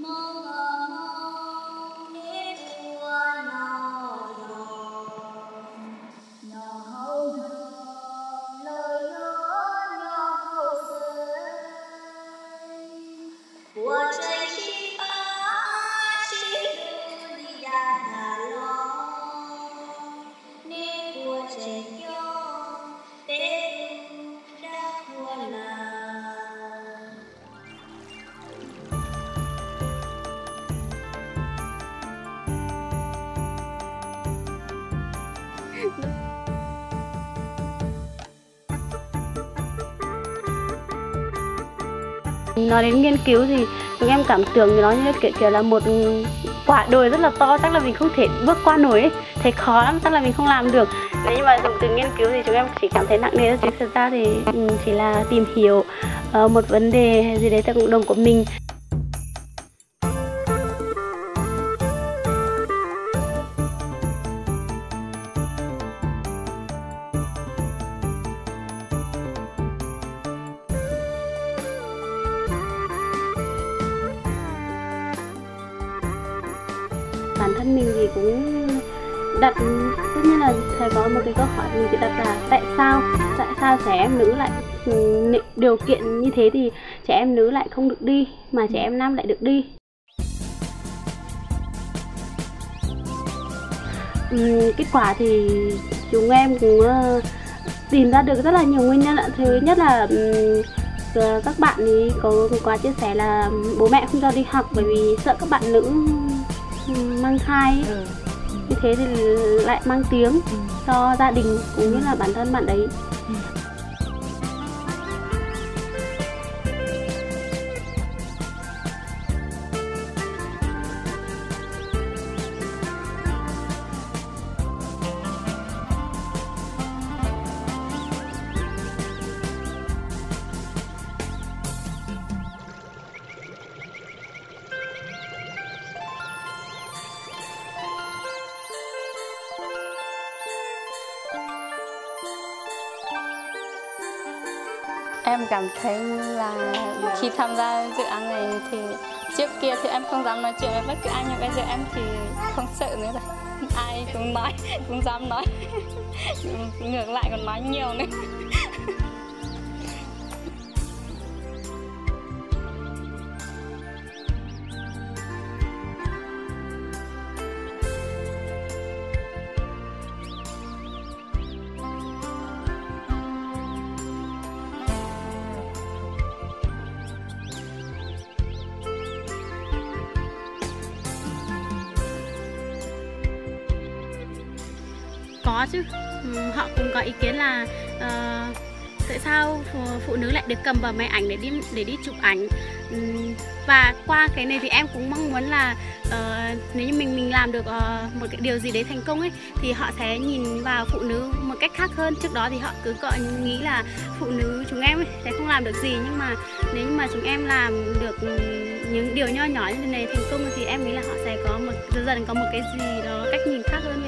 Nói đến nghiên cứu thì chúng em cảm tưởng nó như kiểu là một quả đồi rất là to, chắc là mình không thể bước qua nổi ấy. Thấy khó lắm, chắc là mình không làm được. Nếu như mà dùng từ nghiên cứu thì chúng em chỉ cảm thấy nặng nề thôi, chứ thực ra thì chỉ là tìm hiểu một vấn đề gì đấy tại cộng đồng của mình. Bản thân mình thì cũng đặt, tất nhiên là thầy có một cái câu hỏi mình tự đặt là tại sao trẻ em nữ lại điều kiện như thế thì trẻ em nữ lại không được đi mà trẻ em nam lại được đi. Kết quả thì chúng em cũng tìm ra được rất là nhiều nguyên nhân ạ. Thứ nhất là các bạn ấy có chia sẻ là bố mẹ không cho đi học bởi vì sợ các bạn nữ mang thai ấy. Như thế thì lại mang tiếng cho gia đình cũng như là bản thân bạn ấy. Em cảm thấy là khi tham gia dự án này thì trước kia thì em không dám nói chuyện với bất cứ ai, nhưng bây giờ em thì không sợ nữa rồi. Ai cũng nói, cũng dám nói. Ngược lại còn nói nhiều nữa. Có chứ, họ cũng có ý kiến là tại sao phụ nữ lại được cầm vào máy ảnh để đi chụp ảnh. Và qua cái này thì em cũng mong muốn là nếu như mình làm được một cái điều gì đấy thành công ấy thì họ sẽ nhìn vào phụ nữ một cách khác hơn. Trước đó thì họ cứ nghĩ là phụ nữ chúng em ấy sẽ không làm được gì, nhưng mà nếu như mà chúng em làm được những điều nho nhỏ như thế này thành công thì em nghĩ là họ sẽ có dần dần có một cái gì đó cách nhìn khác hơn.